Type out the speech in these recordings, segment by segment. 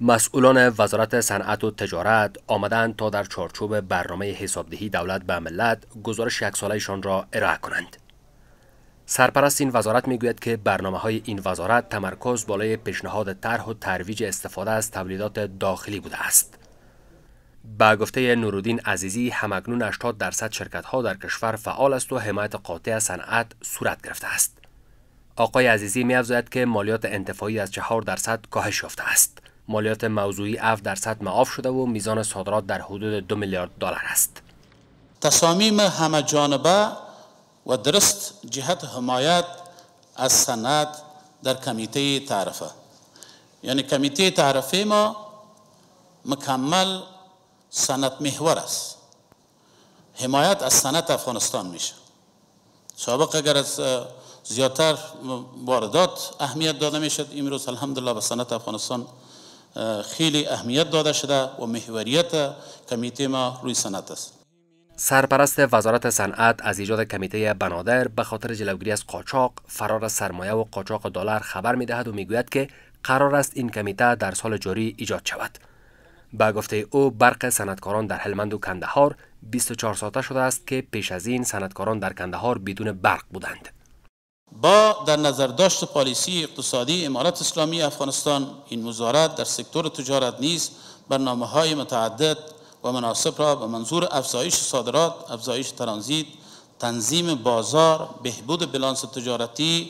مسئولان وزارت صنعت و تجارت آمدند تا در چارچوب برنامه حسابدهی دولت به ملت گزارش یک ساله‌شان را ارائه کنند. سرپرست این وزارت میگوید که برنامه‌های این وزارت تمرکز بالای پیشنهاد طرح و ترویج استفاده از تولیدات داخلی بوده است. با گفته نورالدین عزیزی، همکنون 80% شرکت‌ها در کشور فعال است و حمایت قاطع از صنعت صورت گرفته است. آقای عزیزی می‌افزاید که مالیات انتفاعی از 4% کاهش یافته است. مالیات موضوعی 7% معاف شده و میزان صادرات در حدود 2 میلیارد دلار است. تصامیم همه جانبه و درست جهت حمایت از صنعت در کمیته تعرفه، یعنی کمیته تعرفه ما مکمل صنعت محور است. حمایت از صنعت افغانستان میشه. سابق اگر از زیادتر واردات اهمیت داده میشد، امروز الحمدلله به صنعت افغانستان خیلی اهمیت داده شده و محوریت کمیته ما روی صنعت است. سرپرست وزارت صنعت از ایجاد کمیته بنادر به خاطر جلوگیری از قاچاق، فرار از سرمایه و قاچاق دلار خبر می‌دهد و میگوید که قرار است این کمیته در سال جاری ایجاد شود. با گفته او، برق صنعتکاران در هلمند و کندهار 24 ساعته شده است که پیش از این صنعتکاران در کندهار بدون برق بودند. با در نظر داشت پالیسی اقتصادی امارت اسلامی افغانستان، این وزارت در سکتور تجارت نیز برنامه‌های متعدد و مناسب را به منظور افزایش صادرات، افزایش ترانزیت، تنظیم بازار، بهبود بلانس تجارتی،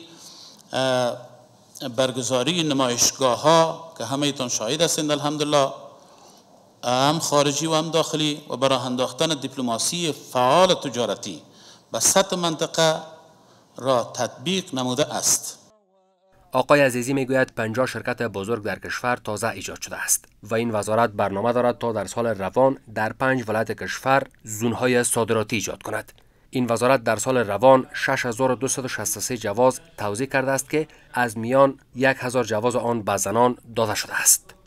برگزاری نمایشگاه‌ها که همه ایتان شاهد هستند الحمدلله، هم خارجی و هم داخلی، و به راه انداختن دیپلماسی فعال تجارتی به سطح منطقه را تطبیق نموده است. آقای عزیزی میگوید 50 شرکت بزرگ در کشور تازه ایجاد شده است و این وزارت برنامه دارد تا در سال روان در 5 ولایت کشور زونهای صادراتی ایجاد کند. این وزارت در سال روان 6263 جواز توزیع کرده است که از میان 1000 جواز آن به زنان داده شده است.